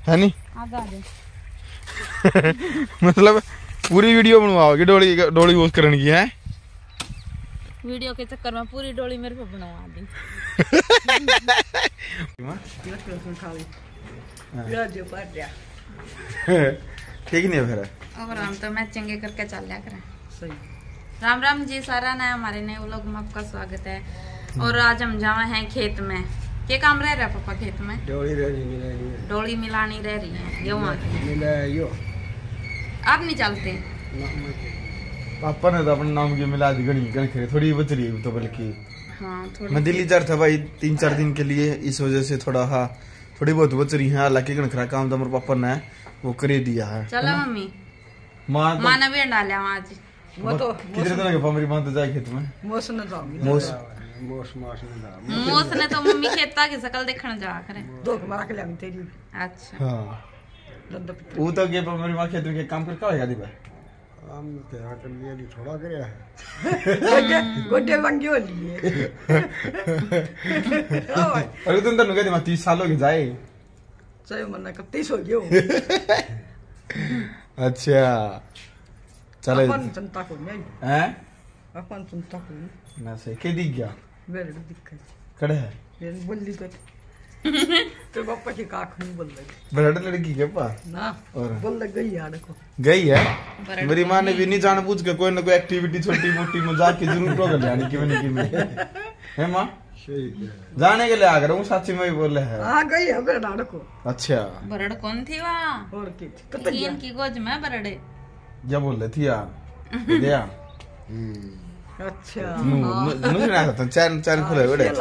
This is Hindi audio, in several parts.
है नहीं? मतलब पूरी वीडियो बनवाओगे डोली वॉश करने की है? वीडियो के चक्कर में पूरी डोली मेरे पे बनवा दी। ठीक नहीं है फिर। और हम तो मैं चंगे करके चल लिया करें। सही। राम राम जी, सारा नया हमारे नए व्लॉग में आपका स्वागत है। और आज हम जाए हैं खेत में। क्या काम रह रहा है पापा खेत में? डोली मिलानी रह रही है। गेहूं आप नहीं चलते? पापा ने तो अपने नाम की मिला दी गणी थोड़ी बच रही है तो बल्कि। हाँ, मैं दिल्ली जा रहा था भाई 3-4 दिन के लिए, इस वजह से थोड़ा थोड़ी बहुत बच रही है। हालांकि गणखरा काम तो मेरे पापा ने वो कर दिया है। चलो मम्मी माँ ने भी डाला आज। वो तो कितने दिन के मेरी माँ तो जाए खेत में। मोस ने तो मम्मी खेता की शकल देखने जा करे। अच्छा हाँ वो तो के मेरी माँ खेत में काम करके आएगा दी भाई। काम क्या कर लिया नहीं थोड़ा करया है गोटे बंगी हो लिए। अरे तुम तो कहते मैं 30 साल हो गए जाए। सही मन्ना कब 30 हो गयो। अच्छा चलो अपन चिंता को नहीं हैं? अपन चिंता को ना सही के दिख गया मेरे दिक्कत कड़े है मेरी बोली पे तो पापा की काख नहीं बोल रही। बड़ा लड़की के पा ना और बोल लग गई यार को गई है। मेरी माँ ने भी नहीं जानबूझ के कोई ना कोई एक्टिविटी छोटी मोटी मजाक की जरूर प्रोग्राम जाने की मैंने है माँ जाने के लिए आ गया हूँ साची में बोल रहे हैं। हाँ गई है बरड़ को। अच्छा बरड़ कौन थी वहाँ? और की गोज में बरड़े क्या बोल रही थी यार? अच्छा चैन खुले बड़े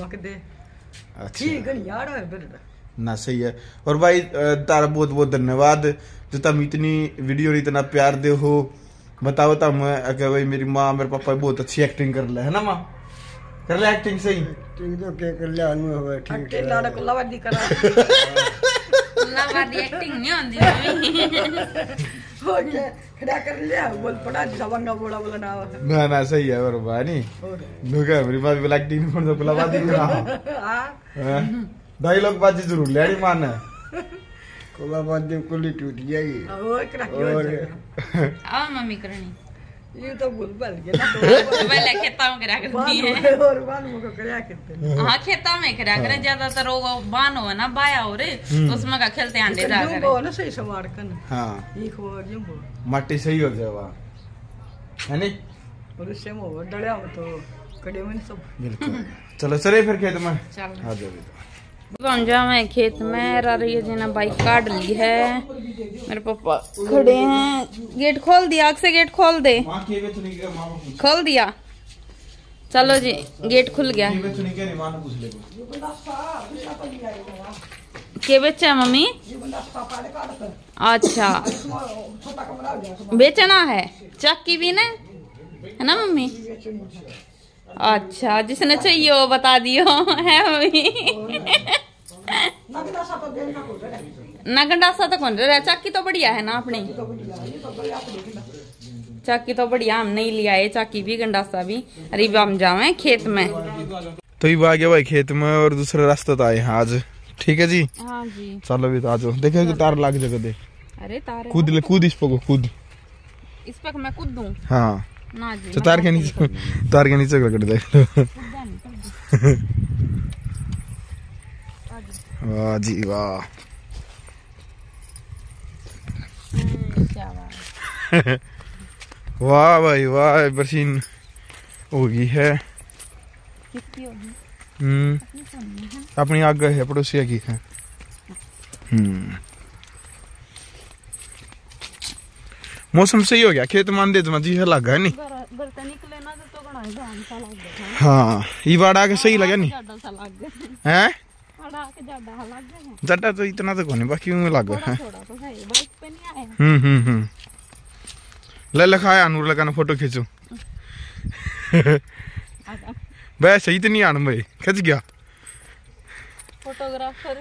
ना सही है। और भाई तारा बहुत बहुत धन्यवाद जो तुम इतनी वीडियो इतना प्यार दे हो। बताओ तुम अगर भाई मेरी माँ मेरे पापा बहुत अच्छी एक्टिंग कर ले है ना माँ? कर ले एक्टिंग सही तो क्या कर ले अनु ठीक है लाड़ा को लवादी करा लवादी एक्टिंग नहीं होती ओके खड़ा कर लिया बोल पड़ा जवांगा बोला बोला ना ना सही है बरोबर नहीं नुका मेरी माँ भी एक्टिंग नहीं करता लवादी करा डायलॉग बाजी जरूर ले रही मान कोला बाजी कुली टूट जाएगी और मम्मी करनी ये तो भूल भल गया ना पहले खेता में करा करती है और बाल मुको करा करते हैं। हां खेता में करा करे ज्यादातर वो बान हो ना बाया हो रे उसमें का खेलते अंडे जा करे वो ना सही सवार कन। हां ये खो जंबो माटी सही हो जावा है नहीं और उससे वो डड़या हो तो कड़े में सब बिल्कुल। चलो चले फिर खेत में चल आ जाओ। हम जा मैं खेत में रही जी ने बाइक काट ली है। मेरे पापा खड़े हैं। गेट खोल दिया आग से गेट खोल दे। खोल दिया चलो जी गेट खुल गया। के बेचा मम्मी? अच्छा बेचना है चक्की भी ना है ना मम्मी? अच्छा जिसने चाहिए वो बता दियो है मम्मी। नगंडासा तो कौन रहा? चक्की तो बढ़िया है ना अपनी? चक्की तो बढ़िया हम नहीं लिया है चक्की भी गंडासा भी। अरे हम जावे खेत में तो ये आ गया भाई खेत में और दूसरा रास्ता तो आए आज। ठीक है जी हाँ जी चलो भी तो आ जाओ। देखो तार लाग जगह दे। अरे तार कूद इस पे कूद इस पे मैं कूद दूं? हाँ ना जी तो तार के नीचे कर दे। वाह जी वाह वाह भाई वाह बरसीन होगी है। किसकी होगी? अपनी आगे है पड़ोसिया की है। मौसम सही हो गया खेत मान दे जी है लगा है नहीं? हाँ ये बाढ़ आके सही लगा नहीं है? जड्डा तो इतना तो कोनी बाकी में लगा है। ले लिखाया अनूर लगाना फोटो खींचो। वैसे ही तो नहीं आना भाई खिंच गया फोटोग्राफर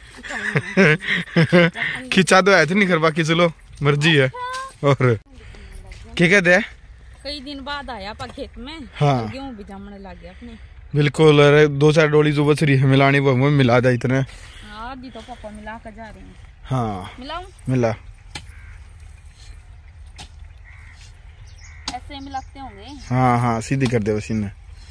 खिंचा तो है नहीं कर बाकी चलो मर्जी है। और क्या कहते हैं कई दिन बाद आया पा खेत में। हाँ गेहूं भी जमने लग गया अपने। बिल्कुल। अरे 2-4 डोली जो बच रही है मिलानी वो मिला जाए इतने। हाँ आधी तो पापा मिला कर जा रहे हैं। हाँ मिलाऊं? मिला। ऐसे मिलाते होंगे। हाँ हाँ सीधी कर दे बस इन्हें।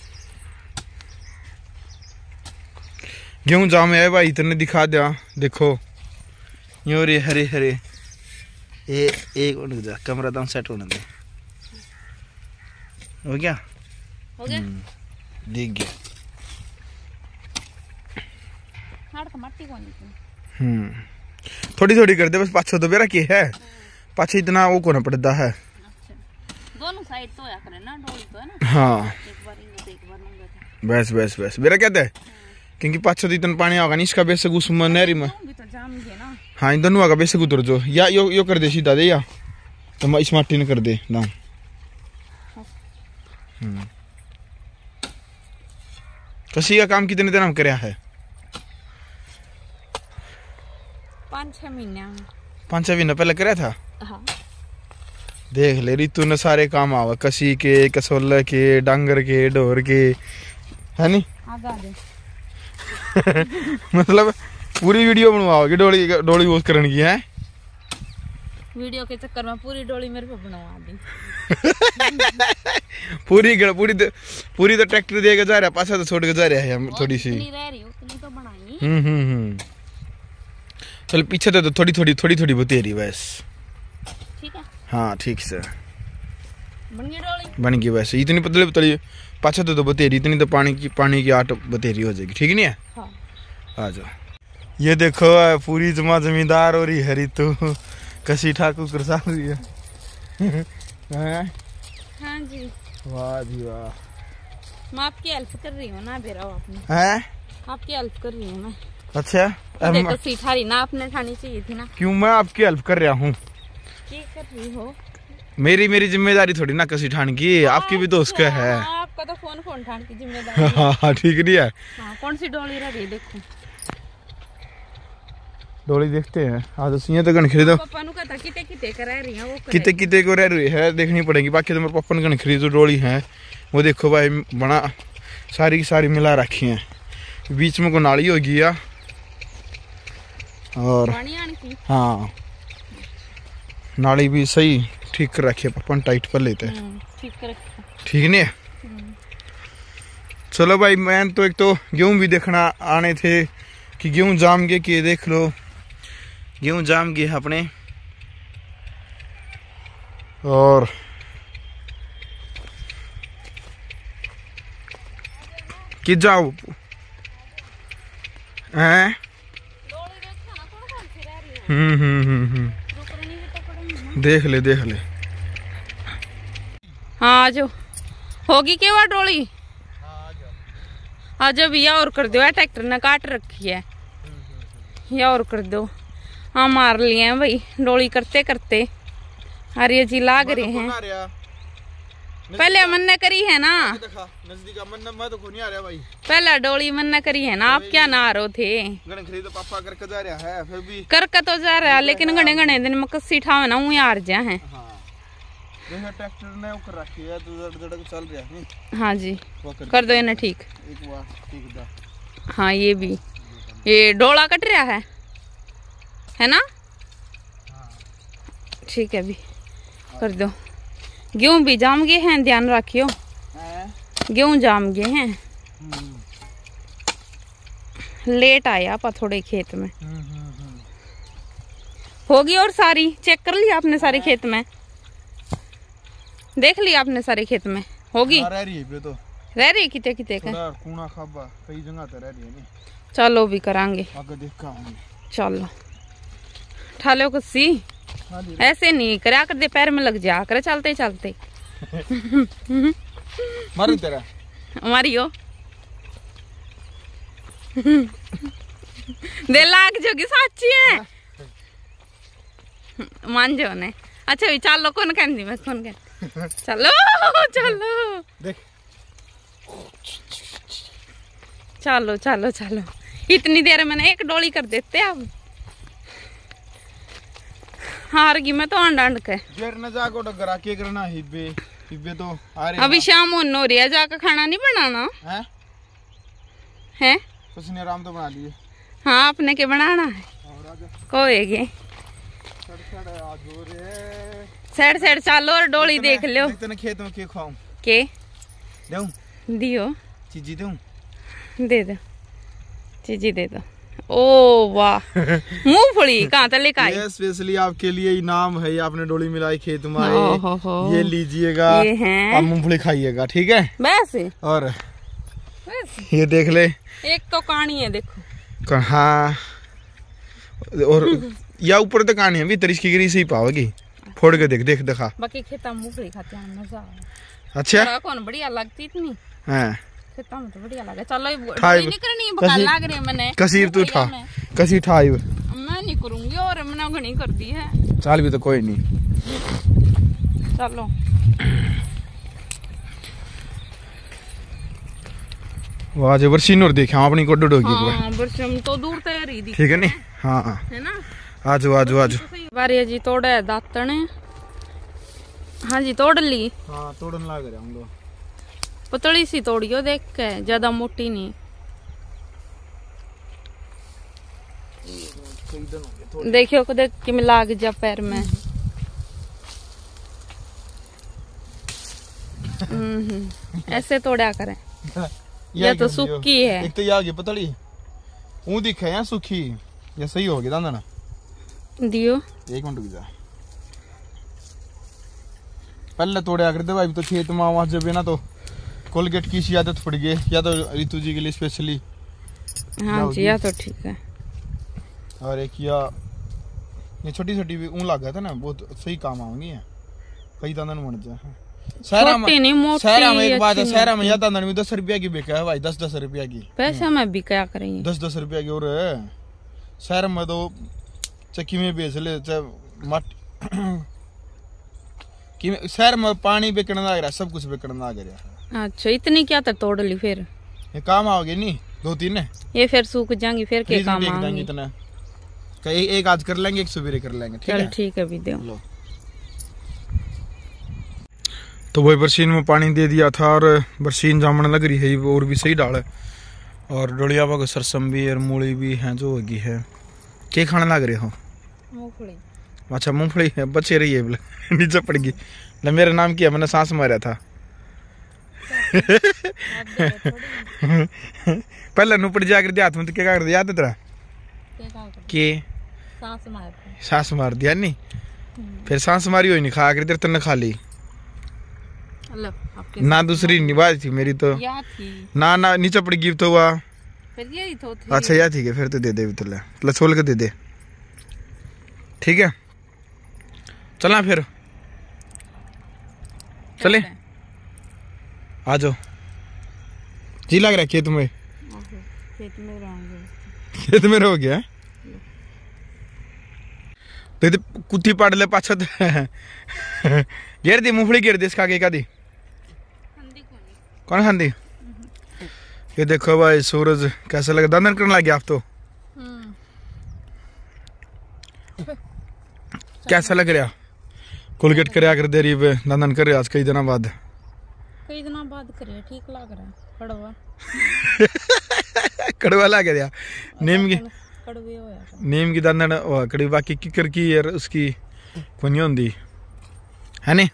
गेहूं जाम है भाई, इतने दिखा दिया। देखो यो रे हरे हरे। एक मिनट जा, कैमरा दाम सेट होने दे। हो गया? हो गया? दिख गया। मट्टी कौन थोड़ी थोड़ी कर दे बस, पाछो तो बेरा की है, पाछे इतना वो कोना पड़ता है। अच्छा दोनों साइड तो या करे ना, डोली तो है ना। हाँ एक बार इंगे तो एक बार मंगे। बस बस बस बेरा कहते है, क्योंकि पाछो तो इतना पानी होगा नहीं, इसका बेसक उस नहरी में। भी तो जाम गया ना। हाँ इन दोनों का बेसक उतर जो, या यो कर दे सीधा दे, या तो इस माटी ने कर दे दाम। कसी का काम कितने दिन हम करया है? 5-6 महीने। 5-6 महीने पहले करया था। हाँ। देख ले रितु ने सारे काम आवा, कसी के, कसोले के, डांगर के, ढोर के, है नी? आगा दे। मतलब पूरी वीडियो बनवाओगे डोली वोस करने की है? वीडियो के चक्कर में पूरी डोली मेरे पे बनवा दी। पूरी तो ट्रैक्टर दे के जा रहा, पासा तो छोड़ के जा रहा है हम थोड़ी सी। रह रही उतनी तो बनाई। चल पीछे तो थोड़ी थोड़ी बतेरी बस। ठीक है। हाँ ठीक से बन गई डोली। बन गई वैसे, इतनी पतली पाछा तो बतेरी, इतनी तो पानी की 8 बतेरी हो जाएगी। ठीक नहीं है? हाँ। आ जाओ। ये देखो पूरी जमींदार हो रही है रितु, कसी ठाकुर करसा रही है। हाँ जी। वाह जी वाह। मैं आपकी हेल्प कर रही हूँ ना बेरा आपने। हैं? आपकी हेल्प कर रही हूँ मैं। अच्छा देखो सीठारी ना आपने ठानी चाहिए थी ना। क्यों मैं आपकी हेल्प कर रहा हूँ? क्या कर रही हो? मेरी जिम्मेदारी थोड़ी ना कसी ठान की, आपकी भी तो उसका है। आपका तो फोन ठान की जिम्मेदारी। हाँ ठीक नहीं है। हाँ, कौन सी डोली रह रही देखो। डोली देखते हैं। आज तो तो गन खरीदो। पापा नु कहता किते कर रही है वो। किते को रह रही है देखनी पड़ेगी। बाकी तो मेरे पापा ने गन खरीदो डोली है वो। देखो भाई बना सारी की सारी मिला रखी है, बीच में को नाली हो गई है और हाँ नाली भी सही ठीक कर रखी है। पापा टाइट कर लेते हैं। ठीक नहीं है? चलो भाई मैं तो एक तो गेहूं भी देखना आने थे कि गेहूं जाम गए कि देख लो गेहूं जाम गए अपने। और कि जाओ हैं? देख ले। हाँ जो होगी क्या वो डोली? आज भैया और कर दो, ट्रैक्टर ने काट रखी है, या और कर दो। हाँ मार लिए हैं भाई डोली करते करते। अरे जी लाग रहे हैं। पहले मन्ना करी है ना, पहला डोली मन्ना करी है ना। आप क्या ना रहे थे? पापा करके जा रहा है, फिर भी करके तो जा रहा है, लेकिन घने दिन में कस्सी ठावे ना वही हार जा है। ट्रैक्टर ने ऊपर रखी है तो चल रहा है। हाँ जी कर दो इन्हें ठीक। एक बार ठीक। हाँ ये भी, ये डोला कट रहा है ना? ठीक है भी कर दो। गेहूं भी जाम गए हैं, ध्यान रखियो। गेहूं जाम गए हैं। लेट आया आपा थोड़े खेत में। होगी और सारी चेक कर लिया आपने सारे खेत में? देख लिया आपने सारे खेत में? होगी रह रही है तो रह रही किते किते का कूना खाबा कई जगह तो रह रही है नहीं। चलो भी करांगे आगे देखा हूं। चलो ठालो कुछ ऐसे नहीं करा कर दे, पैर में लग जा कर चलते चलते। मारू तेरा हमारी हो दे लाग जोगी साची है मान जाओ ने। अच्छा भी चलो कौन कहती मैं कौन कह चलो देख चलो इतनी देर मैंने एक डोली कर देते अब। हार गई मैं तो अंड के जेर न जाको डगरा के करना हिब्बे तो आ रहे। अभी शाम हो रही है, जाकर खाना नहीं बनाना है? कुछ नहीं आराम तो बना लिए। हाँ अपने के बनाना है कोएगे साइड साइड चालो और डोली देख लो। तेने खेत में के खाऊं के दूं दियो चीजी दूं दे दो चीजी दे दो। ओ वाह मूंगफली कहाँ तक लेकर आई? ये स्पेशली आपके लिए इनाम है, आपने डोली मिलाई खेत में हो। ये लीजिएगा और मूंगफली खाइएगा, ठीक है वैसे। और ये देख ले एक तो कहानी है देखो। हाँ और या ऊपर तो कहानी है भी तरीस की गिरी से ही पाओगी, फोड़ के देख देख दिखा। बाकी खेता मूंगफली खाते हैं मजा आ। अच्छा कौन बढ़िया लगती इतनी। हाँ खेता में तो बढ़िया लगा। चलो नहीं करनी बका लाग रही है मैंने कसीर तू ठा कसी ठाई मैं नहीं करूंगी और मैंने घनी कर दी है। चाल भी तो कोई नहीं। चलो वाह जो बरसीन और देखे अपनी को डोगी हाँ बरसीन तो दूर तैयार ही ठीक है नहीं। हाँ है ना आजो आजो आजो बारी जी तोड़ा है दातन। हाँ जी तोड़ ली। हाँ तोड़न लाग रहे हम लोग। पतली सी तोड़ियो देख के ज्यादा मोटी नहीं। देखियो को देख कि लाग जा पैर में। ऐसे तोड़ा करें या तो सूखी है। एक तो ये आगे पतली ऊ दिखे या सूखी या सही होगी दाना ना दियो। एक मिनट रुक जा पहले तोड़े करते भाई तो खेत में वहां जब ना तो कोलगेट की सी आदत पड़ गई या तो रितु जी के लिए स्पेशली। हाँ जी या तो ठीक है। और एक ये छोटी छोटी भी ऊँ लग गया था ना बहुत सही काम आऊंगी है कई दाना बन जाए। शहरा में एक बात है शहरा में या दाना में 10 रुपया की बिका है भाई 10-10 रुपया की पैसे में भी क्या करेंगे 10-10 रुपया की। और शहर में तो चक्की में बेच ले शहर में पानी बेचने लग रहा सब कुछ बेचने लग रहा। अच्छा इतनी क्या तो तोड़ ली फिर ये काम आओगे नहीं 2-3 ये फिर सूख जाएंगी फिर क्या काम आएंगी इतना एक आज कर लेंगे एक सवेरे कर लेंगे ठीक है। ठीक है भी दो। तो वही बरसीन में पानी दे दिया था और बरसीन जामने लग रही है और भी सही डाल है और डोलिया को सरसम भी और मूली भी है जो होगी है। क्या खाने लग रहे हो? मूंगफली। अच्छा मूंगफली है बचे रही है नीचे पड़ गई ना। मेरा नाम किया मैंने सांस मारा था पहले नुपड़ जाकर दिया हाथ में तो क्या कर दिया याद तेरा के सांस मार दिया नहीं फिर सांस मारी हुई नहीं खा कर तेरे तने खा ली ना दूसरी निभाई थी मेरी तो ना ना नीचे पड़ गई तो हुआ फिर यही तो थी। अच्छा यार ठीक है फिर तो दे दे तो छोल के दे दे ठीक है। चलना फिर चले आ जाओ जी लग रहा है खेत में रहो गया तो कुत्ती पाड़ ले पाछा घेर दी मूंगफली घेर दी इसका का दी कौन खांदी। ये देखो भाई सूरज कैसा लगा दांदन करने लगे आप तो कैसा लग रहा कोलगेट कर कर दे रही है दांदन कर रहे आज कई दिनों बाद करे ठीक लग रहा है कड़वा कड़वा लग रहा नीम की कड़वे होया नीम की दांदन कड़ी बाकी किकर की यार उसकी कोनी होंदी है नहीं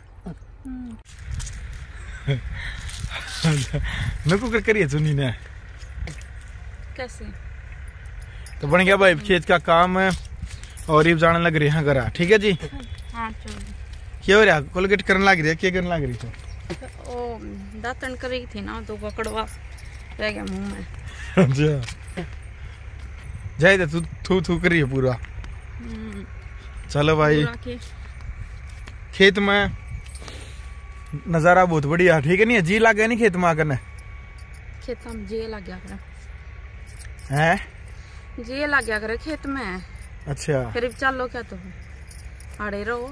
नको कर करिए सुनी ने कैसे तो बन गया भाई खेत का काम है और ये जाने लग रही है घर ठीक है जी। हाँ चलो क्या हो रहा कोलगेट करने लग रही है क्या करने लग रही थी ओ दातन कर रही थी ना तो कड़वा रह गया मुंह में। अच्छा जाए तू थू थू करिए पूरा। चलो भाई खेत में नजारा बहुत बढ़िया ठीक है नहीं जी लग गया नहीं खेत में आकर खेत में जी लग गया है जी लग गया करे खेत में। अच्छा फिर चलो क्या तो आड़े रहो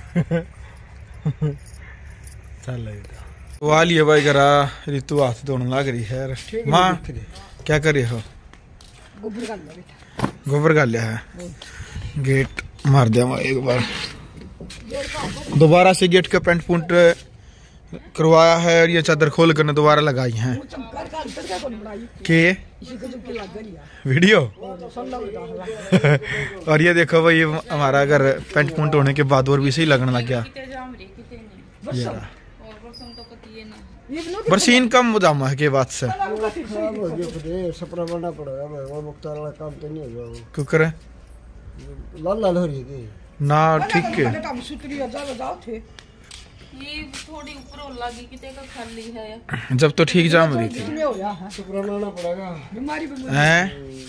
चल वो लिए भाई करा ऋतु हाथ धोने लग रही है माँ क्या कर रही हो गोबर डाल लिया है गेट मार दिया एक बार दोबारा से गेट का पेंट पुंट करवाया है और ये चादर खोल कर दोबारा लगाई है के इसी को चुपके लग गई वीडियो। है। और ये देखो भाई हमारा घर पेंट पुंट होने के बाद और भी सही लगने लग गया। ये रहा। बरसीन कम जामा है के बात से खराब हो गया फिर सपना बनना पड़ेगा भाई, वो मुख्तार वाला काम तो नहीं होगा। क्यों करे लाल लाल हो रही थी ना ठीक है। ये थोड़ी ऊपर लगी किते का खाली है। जब तो ठीक जाम रही थी सपना बनाना पड़ेगा, बीमारी हैं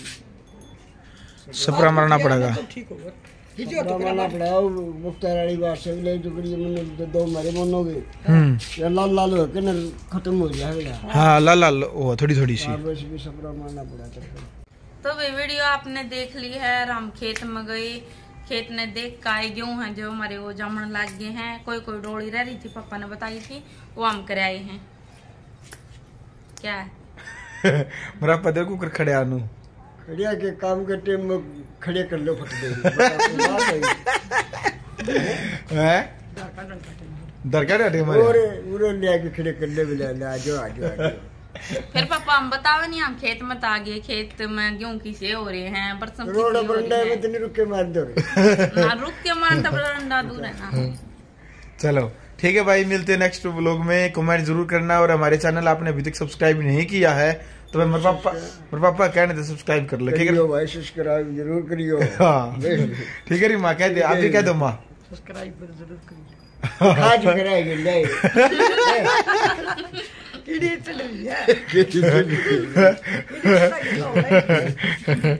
सपरा मरना पड़ेगा। ठीक होगा सपना बनाना पड़ेगा। मुख्तार वाली बात से ले टुकड़ी मैंने दो मारे मन हो गए लाल लाल हो के न खत्म हो जाएगा। हाँ लाल लाल वो थोड़ी थोड़ी सी बस भी सपना बनाना पड़ा। तो भाई वीडियो आपने देख ली है। हम खेत में गए, खेत ने देख का गेहूं हैं जो हमारे वो जामन लग गए हैं। कोई कोई डोली रह रही थी, पापा ने बताई थी, वो हम कर आए हैं। क्या है मेरा पता कुकर खड़े आनू खड़िया के काम के टाइम में खड़े कर लो फट गई हैं दरकार है हमारे पूरे ले आके खड़े कर ले बिला आ जाओ। फिर पापा हम बतावे नहीं, हम खेत में आ गए। खेत में गेहूं किसे हो रहे हैं, बरसम रोड बंडा में इतनी रुक के मार दो ना रुक के मारता बरंडा दूर है ना। चलो ठीक है भाई, मिलते हैं नेक्स्ट व्लॉग में। कमेंट जरूर करना और हमारे चैनल आपने अभी तक सब्सक्राइब नहीं किया है तो मेरे पापा कहने थे सब्सक्राइब कर लो। ठीक है भाई, सब्सक्राइब जरूर करियो। हाँ ठीक है री माँ कह दे, आप भी कह दो माँ सब्सक्राइब जरूर करियो। आज कराएंगे ले किड़ी चली है